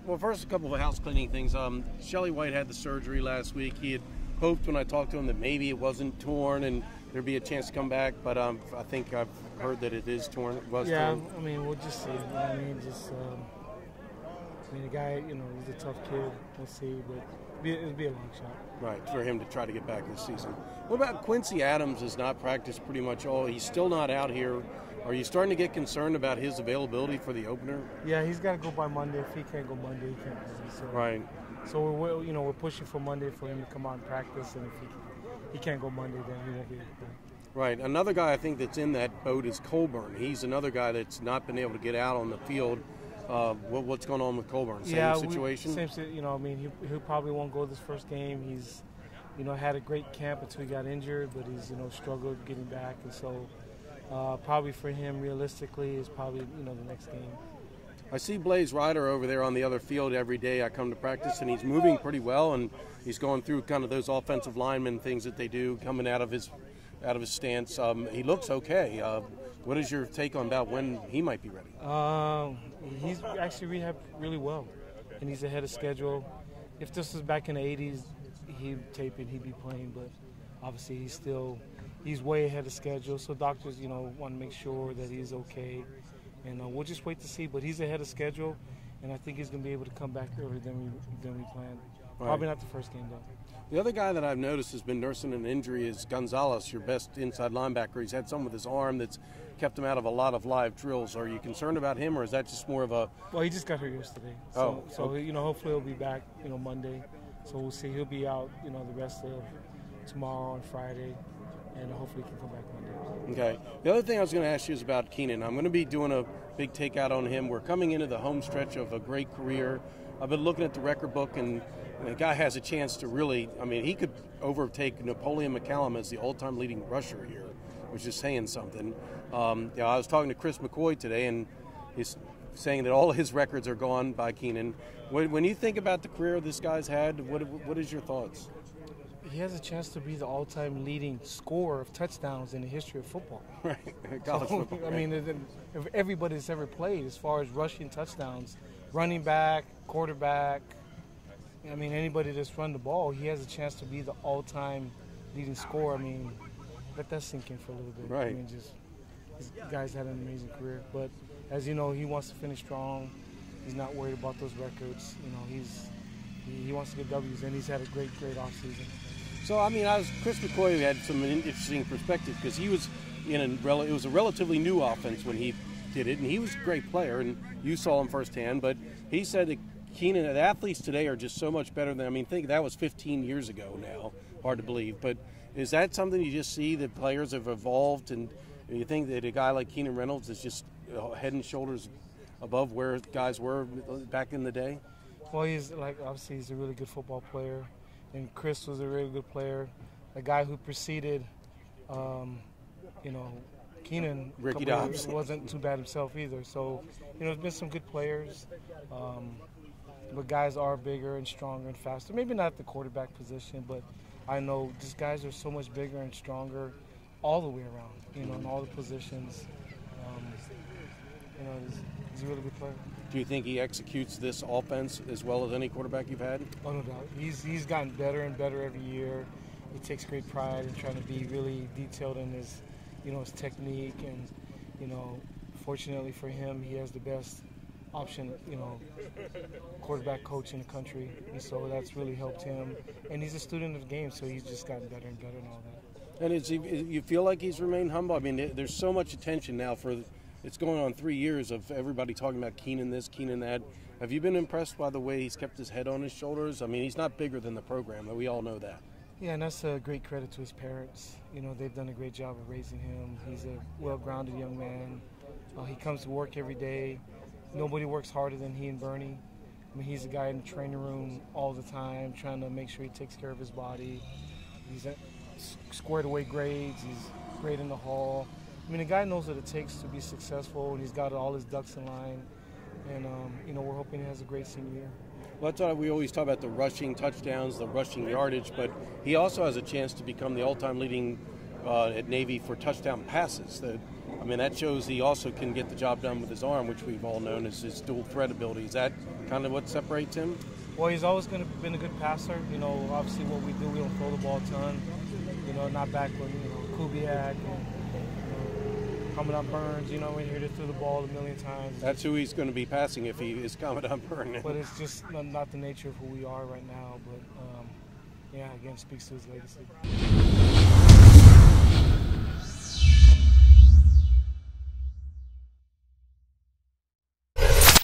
Well, first, a couple of house cleaning things. Shelly White had the surgery last week. He had hoped when I talked to him that maybe it wasn't torn and there'd be a chance to come back, but I think I've heard that it is torn. It was torn. I mean, we'll just see. I mean, the guy, he's a tough kid. We'll see, but it'll be a long shot. Right, for him to try to get back this season. What about Quincy Adams has not practiced pretty much all. He's still not out here. Are you starting to get concerned about his availability for the opener? Yeah, he's got to go by Monday. If he can't go Monday, he can't play. So, right. So we're pushing for Monday for him to come out and practice, and if he can't go Monday, then he won't be able to play. Right. Another guy I think that's in that boat is Colburn. He's another guy that's not been able to get out on the field. What's going on with Colburn? Same situation? I mean, he probably won't go this first game. He's, had a great camp until he got injured, but he's, struggled getting back. And so probably for him, realistically, is probably, the next game. I see Blaze Ryder over there on the other field every day I come to practice, and he's moving pretty well, and he's going through kind of those offensive lineman things that they do coming out of his stance. He looks okay. What is your take on about when he might be ready? He's actually rehabbed really well, and he's ahead of schedule. If this was back in the 80s, he'd tape it, he'd be playing, but obviously he's way ahead of schedule, so doctors, want to make sure that he's okay, and we'll just wait to see, but he's ahead of schedule, and I think he's going to be able to come back earlier than we planned. Right. Probably not the first game, though. The other guy that I've noticed has been nursing an injury is Gonzalez, your best inside linebacker. He's had something with his arm that's kept him out of a lot of live drills. Are you concerned about him, or is that just more of a... Well, he just got hurt yesterday. So hopefully he'll be back, Monday. So we'll see. He'll be out, the rest of tomorrow and Friday, and hopefully he can come back Monday. Okay. The other thing I was going to ask you is about Keenan. I'm going to be doing a big takeout on him. We're coming into the home stretch of a great career. I've been looking at the record book, and the guy has a chance to really, he could overtake Napoleon McCallum as the all-time leading rusher here, which is saying something. I was talking to Chris McCoy today, and he's saying that all his records are gone by Keenan. When you think about the career this guy's had, what is your thoughts? He has a chance to be the all-time leading scorer of touchdowns in the history of football. Right, college football. Right? Everybody that's ever played, as far as rushing touchdowns, running back, quarterback, anybody that's run the ball, he has a chance to be the all-time leading scorer. Let that sink in for a little bit. Right. This guy's had an amazing career. But as you know, he wants to finish strong. He's not worried about those records. He wants to get W's, and he's had a great offseason. So, Chris McCoy had some interesting perspective because he was it was a relatively new offense when he did it, and he was a great player, and you saw him firsthand. But he said that Keenan, the athletes today are just so much better than, think that was 15 years ago now. Hard to believe. But is that something you just see that players have evolved, and you think that a guy like Keenan Reynolds is just head and shoulders above where guys were back in the day? Well, obviously he's a really good football player, and Chris was a really good player. A guy who preceded, Keenan, Ricky Dobbs, wasn't too bad himself either. So, there's been some good players, but guys are bigger and stronger and faster. Maybe not the quarterback position, but I know these guys are so much bigger and stronger all the way around, in all the positions. He's a really good player. Do you think he executes this offense as well as any quarterback you've had? Oh, no doubt. He's gotten better and better every year. He takes great pride in trying to be really detailed in his, his technique. And, fortunately for him, he has the best option, quarterback coach in the country. And so that's really helped him. And he's a student of the game, so he's just gotten better and better and all that. And you feel like he's remained humble? There's so much attention now it's going on 3 years of everybody talking about Keenan this, Keenan that. Have you been impressed by the way he's kept his head on his shoulders? He's not bigger than the program, but we all know that. Yeah, and that's a great credit to his parents. They've done a great job of raising him. He's a well-grounded young man. He comes to work every day. Nobody works harder than he and Bernie. He's a guy in the training room all the time, trying to make sure he takes care of his body. He's squared away grades. He's great in the hall. The guy knows what it takes to be successful, and he's got all his ducks in line. And, we're hoping he has a great senior year. Well, that's why we always talk about the rushing touchdowns, the rushing yardage, but he also has a chance to become the all-time leading at Navy for touchdown passes. That shows he also can get the job done with his arm, which we've all known as his dual threat ability. Is that kind of what separates him? Well, he's always been a good passer. You know, obviously what we do, we don't throw the ball a ton. You know, not back when, you know, Kubiak and, Commandant Burns, you know, when he threw the ball a million times. That's who he's going to be passing if he is Commandant Burns. But it's just not the nature of who we are right now. But, yeah, again, speaks to his legacy.